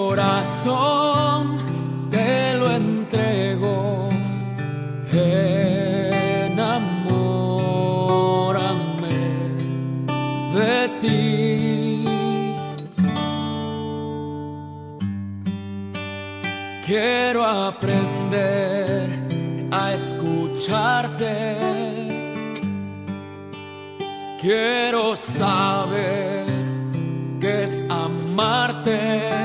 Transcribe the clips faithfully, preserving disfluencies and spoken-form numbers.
corazón te lo entrego, enamórame de ti. Quiero aprender a escucharte, quiero saber qué es amarte,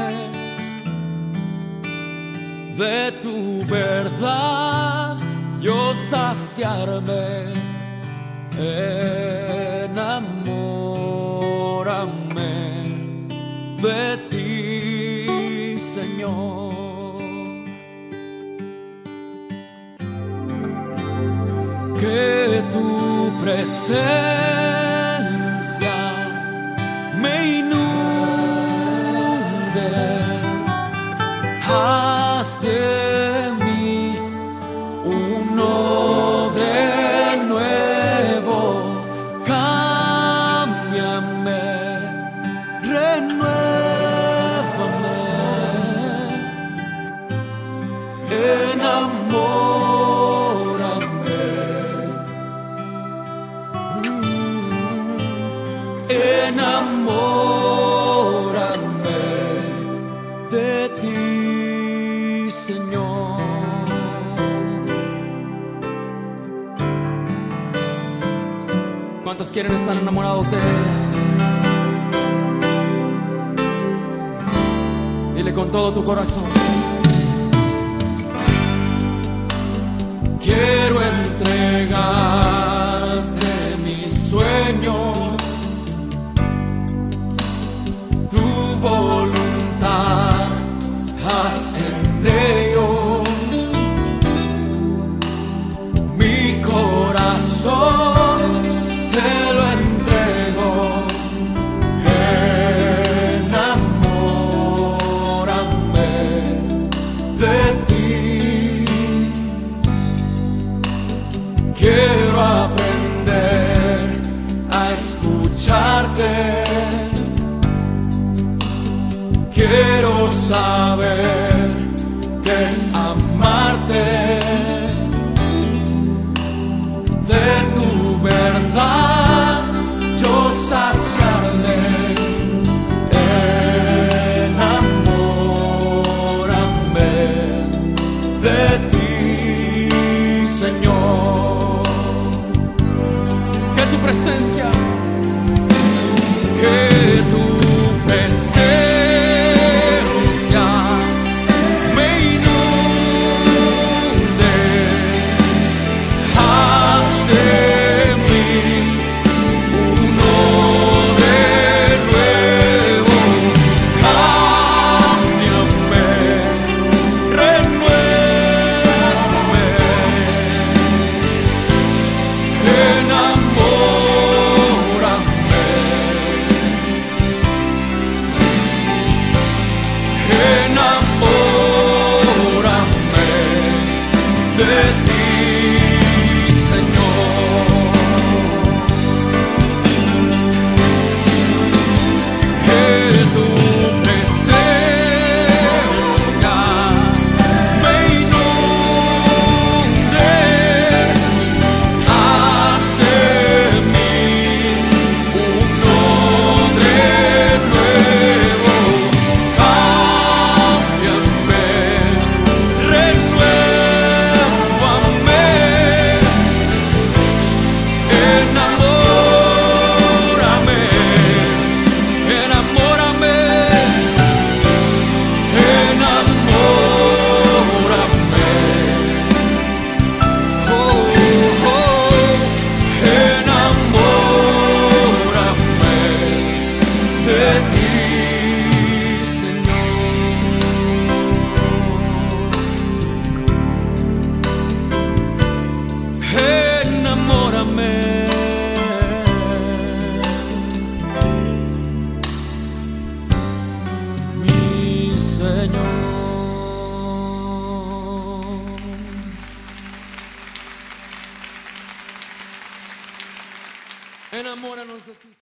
de tu verdad yo saciarme, enamórame de ti, Señor. Que tu presencia me inunde, haz de mí uno de nuevo, cámbiame, renuévame, enamórame, enamórame de ti, Señor. ¿Cuántos quieren estar enamorados de Él? Dile con todo tu corazón. Quiero entregarte mis sueños, tu voluntad haz en ellos. Mi corazón te lo entrego, enamórame de ti. Quiero aprender a escucharte, quiero saber qué es amarte, de tu verdad yo saciarme, enamórame de ti, Señor. Que tu presencia, que tu presencia me inunde, haz de mí uno de nuevo, cámbiame, renuévame, enamórame, enamórame de ti, Señor. Que tu presencia me inunde, haz de mí uno de nuevo, cámbiame, renuévame, enamórame, enamórame, enamórame, oh, oh, enamórame de ti, Señor. Enamórame, mi Señor. Enamóranos de ti.